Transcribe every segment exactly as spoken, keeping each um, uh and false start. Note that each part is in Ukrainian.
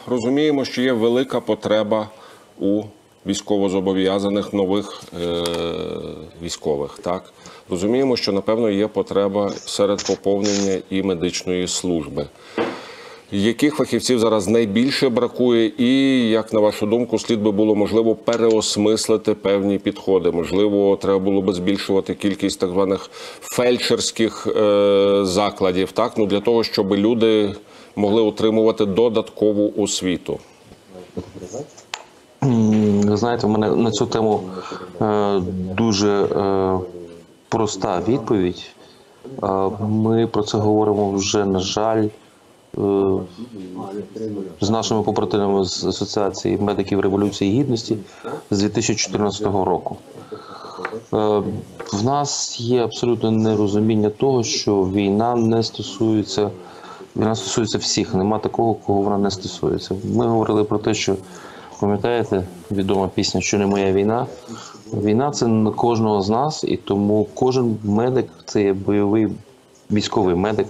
розуміємо, що є велика потреба у військовозобов'язаних нових е військових. Так? Розуміємо, що, напевно, є потреба серед поповнення і медичної служби. Яких фахівців зараз найбільше бракує і, як на вашу думку, слід би було, можливо, переосмислити певні підходи? Можливо, треба було би збільшувати кількість так званих фельдшерських е закладів, так? Ну, для того, щоб люди могли отримувати додаткову освіту. Ви знаєте, в мене на цю тему е дуже е проста відповідь. Е ми про це говоримо вже, на жаль, з нашими побратимами з Асоціації медиків Революції Гідності з дві тисячі чотирнадцятого року. В нас є абсолютно нерозуміння того, що війна не стосується, війна стосується всіх, нема такого, кого вона не стосується. Ми говорили про те, що, пам'ятаєте, відома пісня «Що не моя війна». Війна – це на кожного з нас, і тому кожен медик – це є бойовий військовий медик.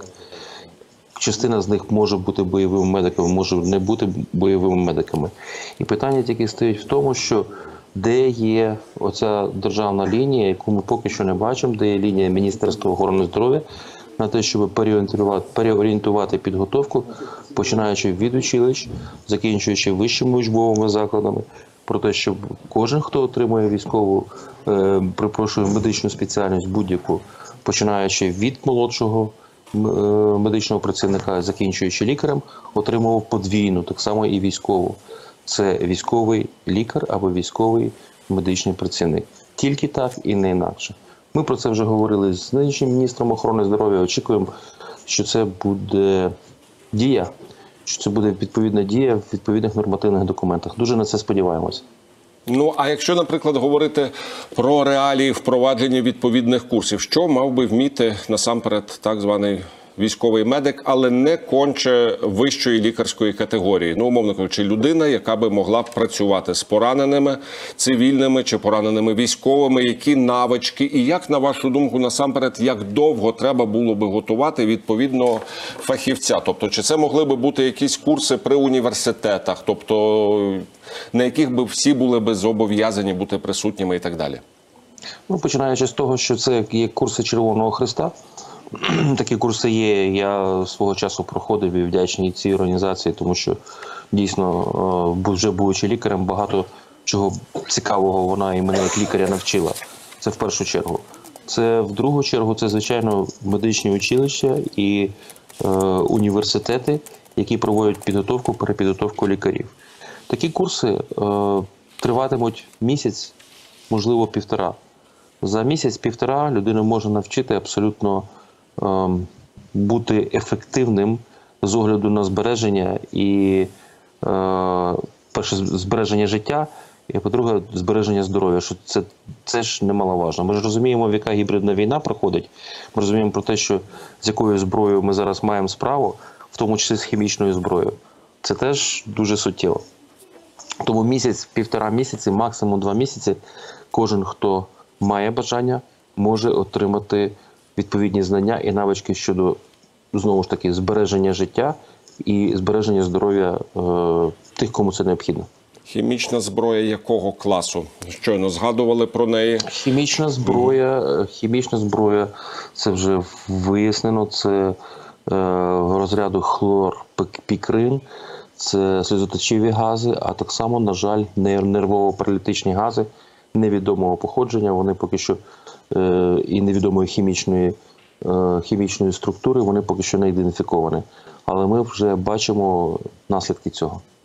Частина з них може бути бойовими медиками, може не бути бойовими медиками. І питання тільки стоїть в тому, що де є оця державна лінія, яку ми поки що не бачимо, де є лінія Міністерства охорони здоров'я на те, щоб переорієнтувати, переорієнтувати підготовку, починаючи від училищ, закінчуючи вищими учбовими закладами, про те, щоб кожен, хто отримує військову, е, припрошую, медичну спеціальність будь-яку, починаючи від молодшого медичного працівника, закінчуючи лікарем, отримував подвійну, так само і військову. Це військовий лікар або військовий медичний працівник. Тільки так і не інакше. Ми про це вже говорили з нинішнім міністром охорони здоров'я. Очікуємо, що це буде дія, що це буде відповідна дія в відповідних нормативних документах. Дуже на це сподіваємося. Ну, а якщо, наприклад, говорити про реалії впровадження відповідних курсів, що мав би вміти насамперед так званий військовий медик, але не конче вищої лікарської категорії? Ну, умовно кажучи, людина, яка би могла працювати з пораненими цивільними чи пораненими військовими, які навички і як, на вашу думку, насамперед, як довго треба було би готувати відповідного фахівця? Тобто, чи це могли би бути якісь курси при університетах, тобто на яких би всі були би зобов'язані бути присутніми і так далі? Ну, починаючи з того, що це є курси Червоного Хреста. Такі курси є, я свого часу проходив і вдячний цій організації, тому що дійсно, вже будучи лікарем, багато чого цікавого вона і мене як лікаря навчила. Це в першу чергу. Це в другу чергу, це, звичайно, медичні училища і е, університети, які проводять підготовку, перепідготовку лікарів. Такі курси е, триватимуть місяць, можливо, півтора. За місяць-півтора людину можна навчити абсолютно е, бути ефективним з огляду на збереження і, е, перше, збереження життя, і, по-друге, збереження здоров'я, що це, це ж немаловажно. Ми ж розуміємо, яка гібридна війна проходить, ми розуміємо про те, що з якою зброєю ми зараз маємо справу, в тому числі з хімічною зброєю. Це теж дуже суттєво. Тому місяць, півтора місяці, максимум два місяці, кожен, хто має бажання, може отримати відповідні знання і навички щодо, знову ж таки, збереження життя і збереження здоров'я е, тих, кому це необхідно. Хімічна зброя якого класу? Щойно згадували про неї. Хімічна зброя, хімічна зброя, це вже вияснено, це е, розряду хлорпікрин, це сльозоточиві гази, а так само, на жаль, нервово-паралітичні гази невідомого походження, вони поки що е, і невідомої хімічної, е, хімічної структури, вони поки що не ідентифіковані. Але ми вже бачимо наслідки цього.